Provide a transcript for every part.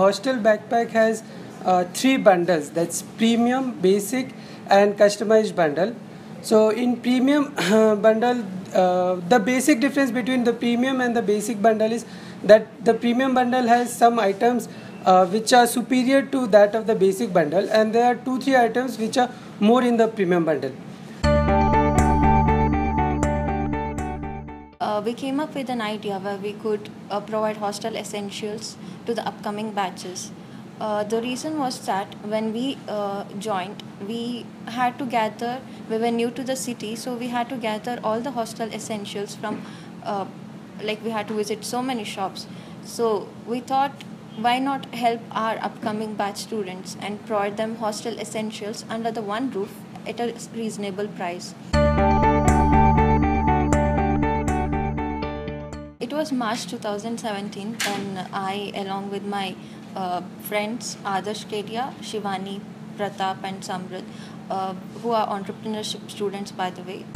Hostel Backpack has three bundles. That's premium, basic, and customized bundle. So in premium bundle, the basic difference between the premium and the basic bundle is that the premium bundle has some items which are superior to that of the basic bundle, and there are 2-3 items which are more in the premium bundle. We came up with an idea where we could provide hostel essentials to the upcoming batches. The reason was that when we joined, we were new to the city, so we had to gather all the hostel essentials from, we had to visit so many shops. So we thought, why not help our upcoming batch students and provide them hostel essentials under the one roof at a reasonable price. It was March 2017 when I, along with my friends Adarsh Kedia, Shivani, Pratap and Samrit, who are entrepreneurship students by the way.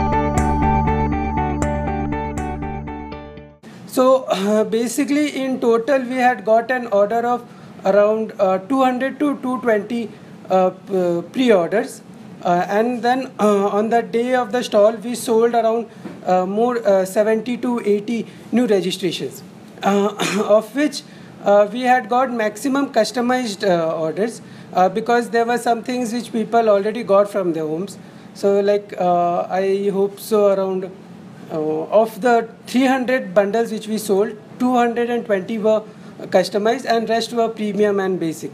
So basically in total we had got an order of around 200 to 220 pre-orders. And then on the day of the stall we sold around 70 to 80 new registrations, of which we had got maximum customized orders because there were some things which people already got from their homes. So I hope so around of the 300 bundles which we sold, 220 were customized and rest were premium and basic.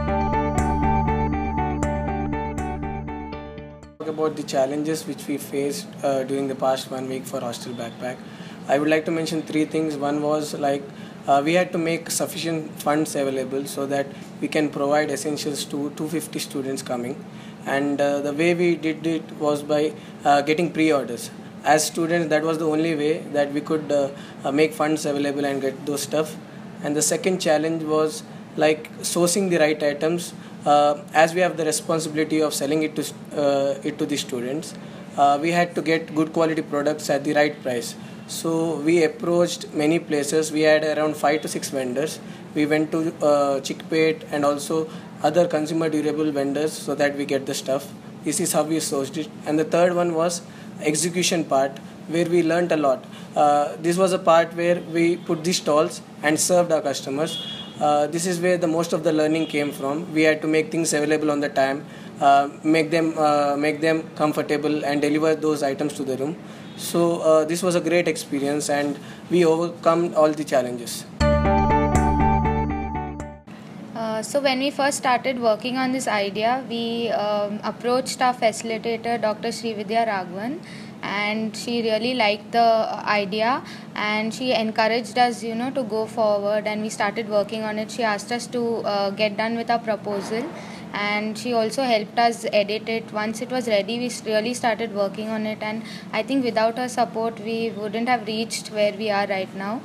About the challenges which we faced during the past 1 week for Hostel Backpack, I would like to mention 3 things. One was we had to make sufficient funds available so that we can provide essentials to 250 students coming, and the way we did it was by getting pre-orders. As students, that was the only way that we could make funds available and get those stuff. And the second challenge was sourcing the right items. As we have the responsibility of selling it to the students, we had to get good quality products at the right price. So we approached many places. We had around 5 to 6 vendors. We went to Chickpet and also other consumer durable vendors so that we get the stuff. This is how we sourced it. And the third one was execution part, where we learned a lot. This was a part where we put the stalls and served our customers. This is where the most of the learning came from. We had to make things available on the time, make them comfortable and deliver those items to the room. So this was a great experience and we overcome all the challenges. So when we first started working on this idea, we approached our facilitator, Dr. Srividya Raghavan, and she really liked the idea and she encouraged us, to go forward, and we started working on it. She asked us to get done with our proposal, and she also helped us edit it. Once it was ready, we really started working on it, and I think without her support, we wouldn't have reached where we are right now.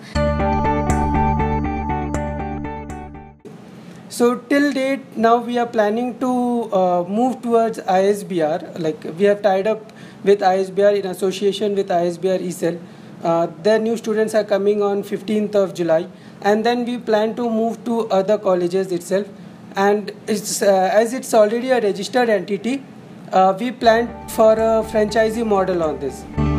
So till date, now we are planning to move towards ISBR. We have tied up with ISBR in association with ISBR ECEL. Their new students are coming on 15th of July, and then we plan to move to other colleges itself. And as it's already a registered entity, we plan for a franchisee model on this.